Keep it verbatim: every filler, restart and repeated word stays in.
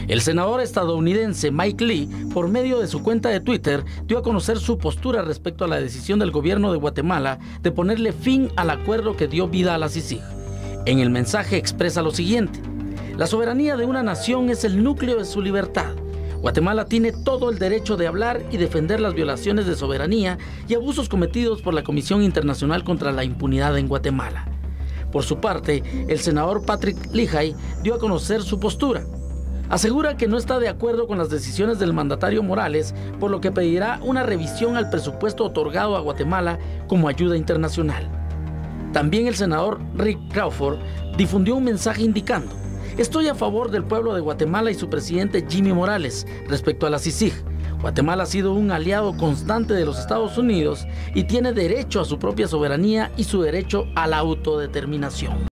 El senador estadounidense Mike Lee, por medio de su cuenta de Twitter, dio a conocer su postura respecto a la decisión del gobierno de Guatemala de ponerle fin al acuerdo que dio vida a la C I C I G. En el mensaje expresa lo siguiente: la soberanía de una nación es el núcleo de su libertad. Guatemala tiene todo el derecho de hablar y defender las violaciones de soberanía y abusos cometidos por la Comisión Internacional contra la Impunidad en Guatemala. Por su parte, el senador Patrick Leahy dio a conocer su postura. Asegura que no está de acuerdo con las decisiones del mandatario Morales, por lo que pedirá una revisión al presupuesto otorgado a Guatemala como ayuda internacional. También el senador Rick Crawford difundió un mensaje indicando: estoy a favor del pueblo de Guatemala y su presidente Jimmy Morales respecto a la C I C I G. Guatemala ha sido un aliado constante de los Estados Unidos y tiene derecho a su propia soberanía y su derecho a la autodeterminación.